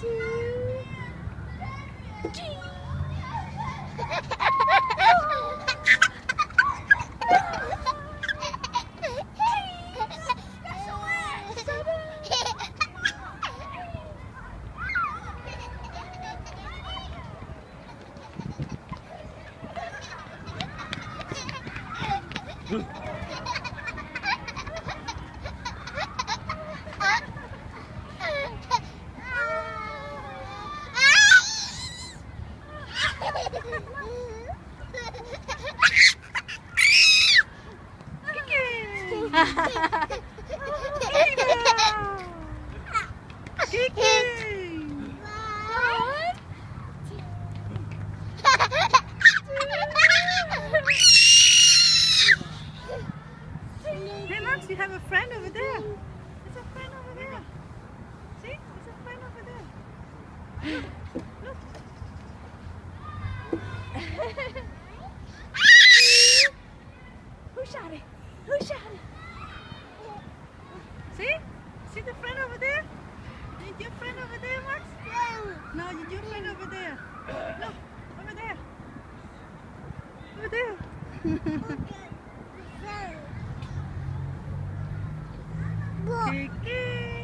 Hey Max, you have a friend over there. There's a friend over there. See? There's a friend over there. Look. Who shot it? Who shot it? See? See the friend over there? Is your friend over there, Max? No, is your friend over there? Look, over there. Over there. Kiki.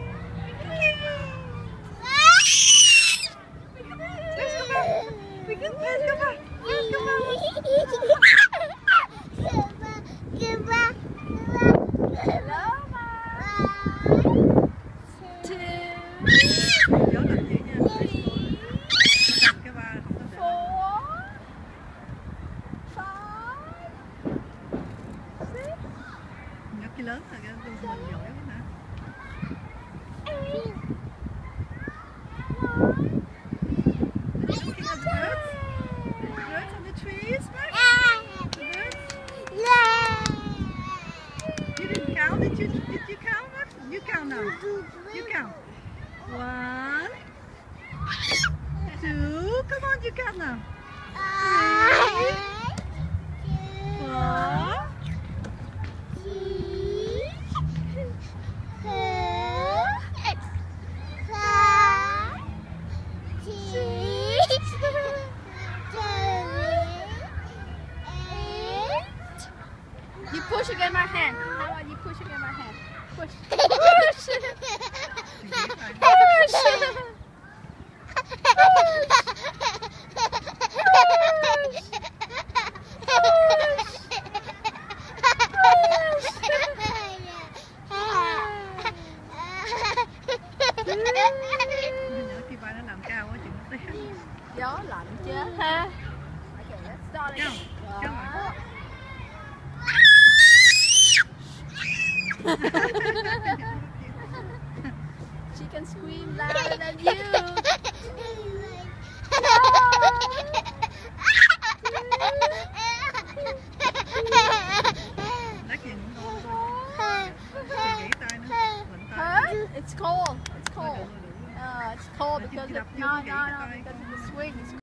Let's go back. Cái lớn là cái mình giỏi quá hả? Looking at the birds? The birds on the trees, right? The birds? You didn't count? Did you count, Max? You count now. You count. 1, 2, come on, you count now. 3, 4. You push against my hand. How about you push against my hand? Push. Push. Khi ba nó làm cao quá chừng nó té. Gió lạnh chết ha. She can scream louder than you. It's cold. It's cold. It's cold because of, no, because of the swing.